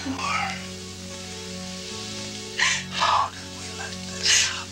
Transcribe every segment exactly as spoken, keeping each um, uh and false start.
for? How did we let this happen?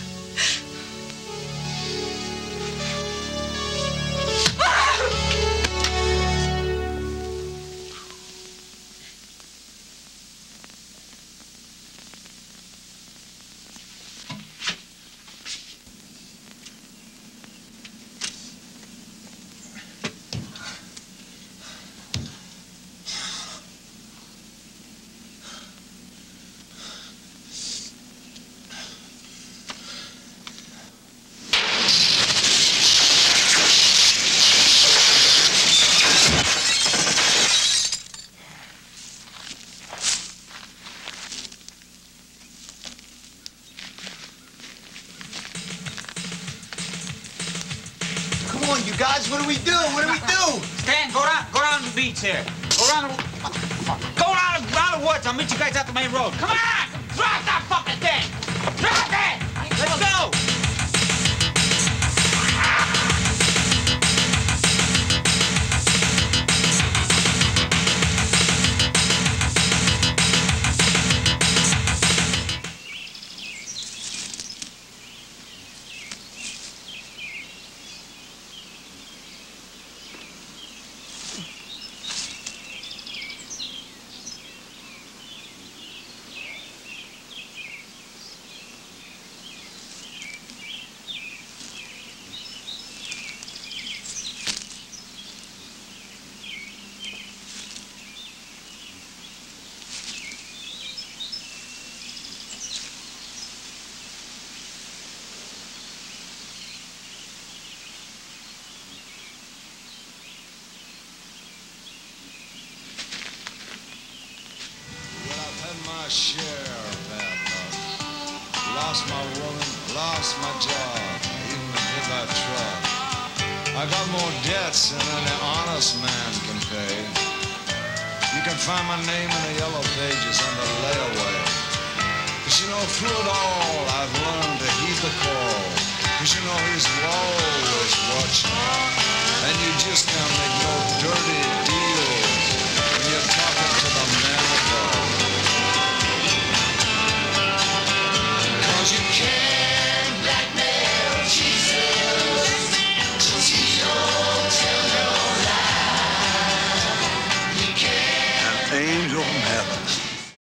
Guys, what do we do? What do we do? Stan, go down, go down to the beach here. Go down, the, go down, down the woods. I'll meet you guys at the main road. Come on, drop that fucking thing. Drop it. Let's go. Share of bad luck. Lost my woman, lost my job, even the dip I truck. I got more debts than any honest man can pay. You can find my name in the yellow pages under layaway. Cause you know, through it all, I've learned to heed the call. Cause you know, he's always watching. And you just can't make no dirty